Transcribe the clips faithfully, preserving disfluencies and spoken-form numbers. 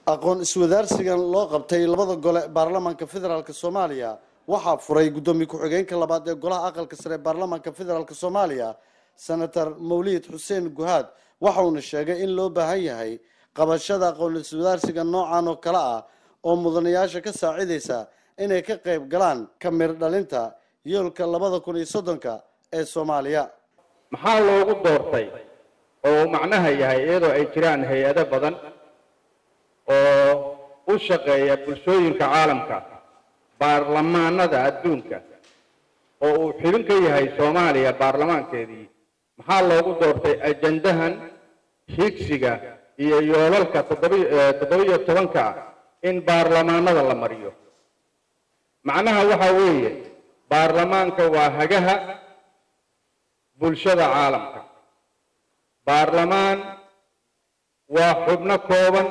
aqoon iswadaarsigan loo qabtay labada gole baarlamaanka federaalka Soomaaliya waxaa furay gudoomiye ku-xigeenka labaad ee golaha aqalka sare baarlamaanka federaalka Soomaaliya senator Mawlid Hussein Guhad waxa uu sheegay in loo baahan yahay qabashada aqoon iswadaarsigan noocan oo kala ah oo mudanayaasha ka saacideysa inay ka qayb galaan kamir dhalinta yoolka labada kun iyo soddonka ee Soomaaliya maxaa loogu doortay oo macnaha yahay iyadoo ay jiraan hay'ado badan oo u shaqeeya bulshooyinka caalamka baarlamaanada adduunka oo uu xilin ka yahay Soomaaliya baarlamaankeedii maxaa loogu doortay ajandahan higsiga iyo yoolalka toddoba iyo tobanka in baarlamaanada la mariyo macnaha waxa weeye baarlamaanka waa hagaha bulshada caalamka baarlamaan waa xubno kooban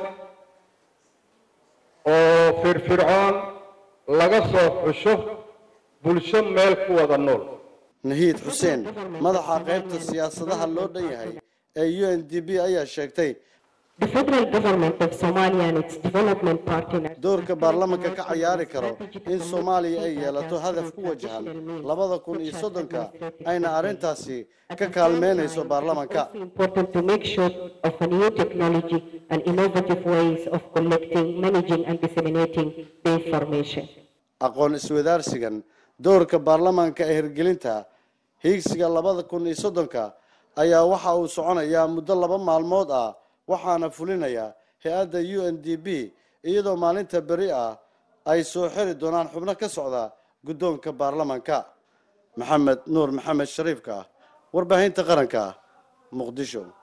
oo firfircoon laga soo xusho bulsho meel ku wada nool Nahiid Hussein madaxa qaybta siyaasadaha loo dhan yahay ee U N D P ayaa sheegtay The federal government of Somalia and its development partners doorka baarlamaanka ka ciyaari karo in Soomaaliya ay yeelato hadaf ku wajahan labada kun iyo soddonka ayna arintaasi ka kaalmeynayso baarlamaanka important to make sure of a new technology and innovative ways of collecting, managing and disseminating the information. aqoon iswadaarsigan doorka baarlamaanka ee hirgelinta higsiga labada kun iyo soddonka ayaa waxa uu soconayaa muddo laba maalmood ah waxaana fulinaya hay'adda U N D P iyadoo maalinta bari ah ay soo xiri doonaan xubno ka socda gudoonka baarlamaanka Maxamed Nuur Maxamed Shariifka warbaahinta qaranka Muqdisho.